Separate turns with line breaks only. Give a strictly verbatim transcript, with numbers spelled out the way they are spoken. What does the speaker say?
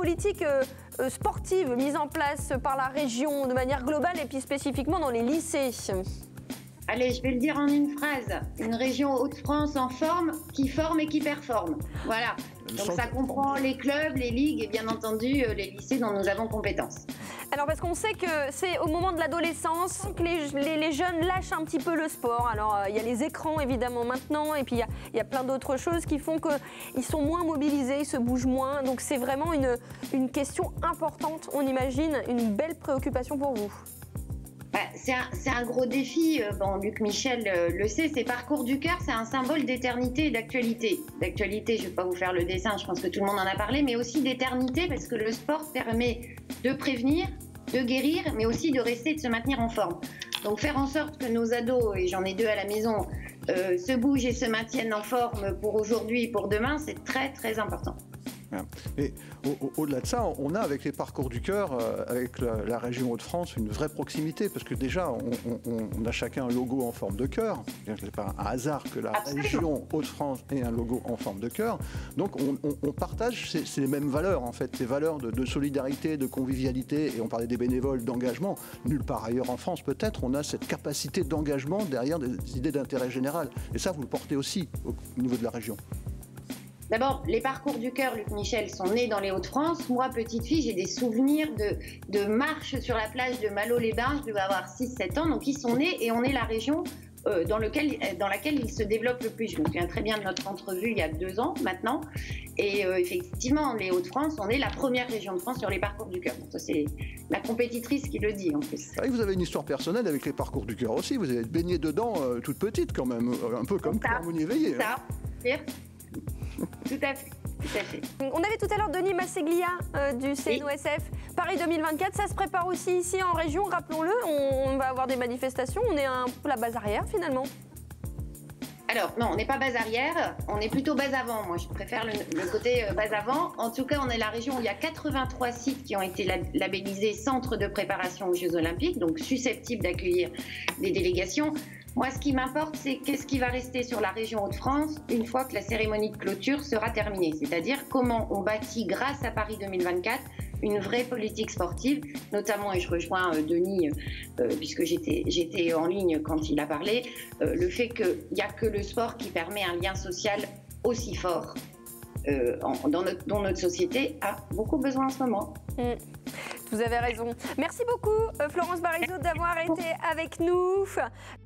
politique euh, euh, sportive mise en place par la région de manière globale et puis spécifiquement dans les lycées?
Allez, je vais le dire en une phrase. Une région Hauts-de-France en forme, qui forme et qui performe. Voilà. Donc ça comprend les clubs, les ligues et bien entendu les lycées dont nous avons compétence.
Alors parce qu'on sait que c'est au moment de l'adolescence que les, les, les jeunes lâchent un petit peu le sport. Alors il euh, y a les écrans évidemment maintenant et puis il y, y a plein d'autres choses qui font qu'ils sont moins mobilisés, ils se bougent moins. Donc c'est vraiment une, une question importante, on imagine, une belle préoccupation pour vous.
C'est un, un gros défi, bon, Luc Michel euh, le sait, c'est Parcours du cœur, c'est un symbole d'éternité et d'actualité. D'actualité, je ne vais pas vous faire le dessin, je pense que tout le monde en a parlé, mais aussi d'éternité parce que le sport permet de prévenir, de guérir, mais aussi de rester, de se maintenir en forme. Donc faire en sorte que nos ados, et j'en ai deux à la maison, euh, se bougent et se maintiennent en forme pour aujourd'hui et pour demain, c'est très très important.
Et au-delà de ça, on a avec les Parcours du cœur, euh, avec la, la région Hauts-de-France, une vraie proximité, parce que déjà, on, on, on a chacun un logo en forme de cœur. Ce n'est pas un hasard que la Absolument. région Hauts-de-France ait un logo en forme de cœur. Donc on, on, on partage ces, ces mêmes valeurs, en fait, ces valeurs de, de solidarité, de convivialité, et on parlait des bénévoles, d'engagement. Nulle part ailleurs en France, peut-être, on a cette capacité d'engagement derrière des idées d'intérêt général. Et ça, vous le portez aussi au niveau de la région.
D'abord, les Parcours du cœur, Luc Michel, sont nés dans les Hauts-de-France. Moi, petite fille, j'ai des souvenirs de, de marches sur la plage de Malo-les-Bains. Je devais avoir six sept ans. Donc, ils sont nés et on est la région euh, dans, lequel, dans laquelle ils se développent le plus. Je me souviens très bien de notre entrevue il y a deux ans maintenant. Et euh, effectivement, les Hauts-de-France, on est la première région de France sur les Parcours du cœur. Donc, c'est la compétitrice qui le dit en plus.
Ah, vous avez une histoire personnelle avec les Parcours du cœur aussi. Vous avez baigné dedans euh, toute petite quand même, un peu comme Claire Mounier-Veillé.
Ça, hein. Tout à fait, tout à fait.
On avait tout à l'heure Denis Masseglia euh, du C N O S F. Oui. Paris deux mille vingt-quatre, ça se prépare aussi ici en région, rappelons-le. On, on va avoir des manifestations, on est un peu la base arrière finalement.
Alors non, on n'est pas base arrière, on est plutôt base avant. Moi, je préfère le, le côté euh, base avant. En tout cas, on est la région où il y a quatre-vingt-trois sites qui ont été lab labellisés centres de préparation aux Jeux Olympiques, donc susceptibles d'accueillir des délégations. Moi, ce qui m'importe, c'est qu'est-ce qui va rester sur la région Hauts-de-France une fois que la cérémonie de clôture sera terminée. C'est-à-dire comment on bâtit, grâce à Paris deux mille vingt-quatre, une vraie politique sportive, notamment, et je rejoins euh, Denis, euh, puisque j'étais j'étais en ligne quand il a parlé, euh, le fait qu'il n'y a que le sport qui permet un lien social aussi fort euh, en, dans, notre, dont notre société a beaucoup besoin en ce moment.
Mmh. Vous avez raison. Merci beaucoup, Florence Barisot, d'avoir été avec nous.